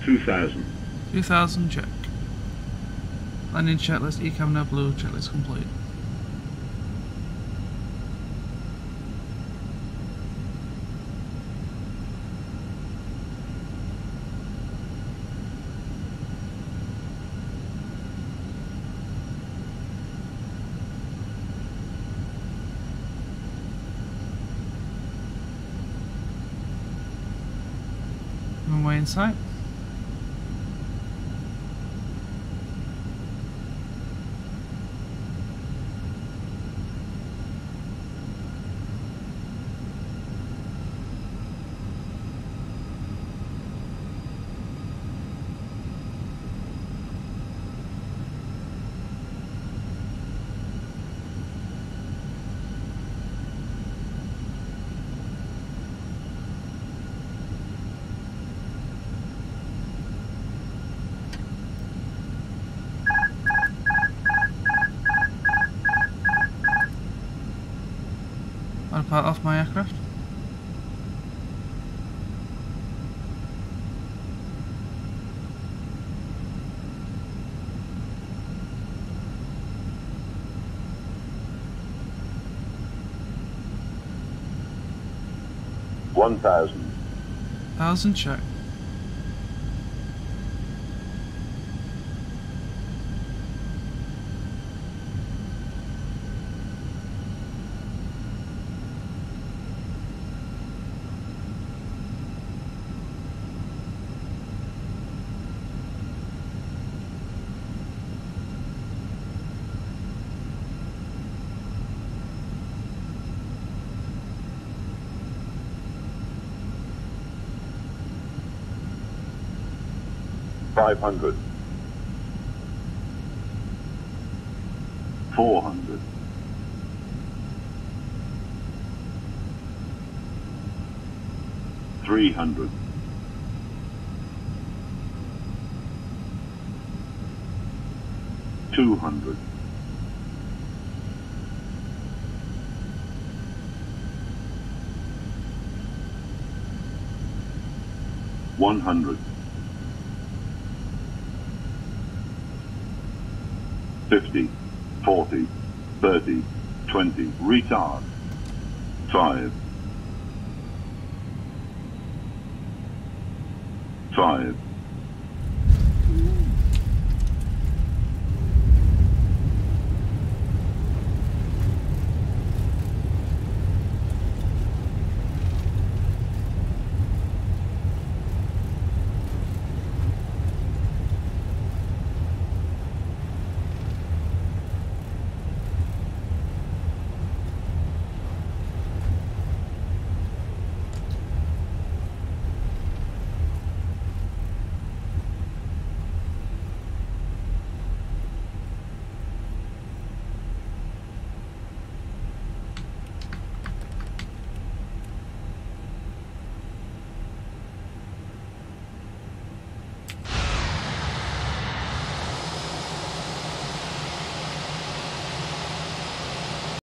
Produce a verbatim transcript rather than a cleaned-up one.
two thousand. two thousand, check. Landing checklist, E CAM now blue, checklist complete. Runway in sight. I'll part off my aircraft. One thousand. Thousand, check. Five hundred. Four hundred. Three hundred. Two hundred. One hundred. Fifty, forty, thirty, twenty, retard. Five. Five.